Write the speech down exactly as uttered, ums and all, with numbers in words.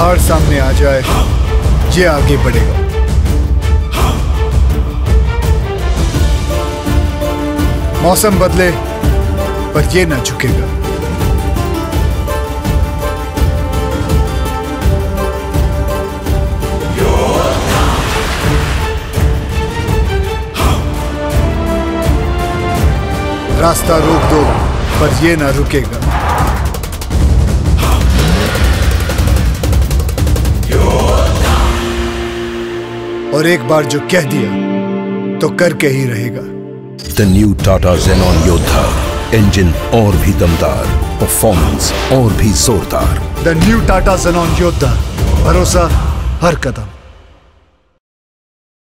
पहाड़ सामने आ जाए, ये आगे बढ़ेगा। मौसम बदले पर ये ना झुकेगा। रास्ता रोक दो पर ये ना रुकेगा। और एक बार जो कह दिया तो करके ही रहेगा। The new Tata Xenon Yodha, engine और भी दमदार, परफॉर्मेंस और भी जोरदार। द न्यू टाटा ज़ेनॉन योद्धा, भरोसा हर कदम।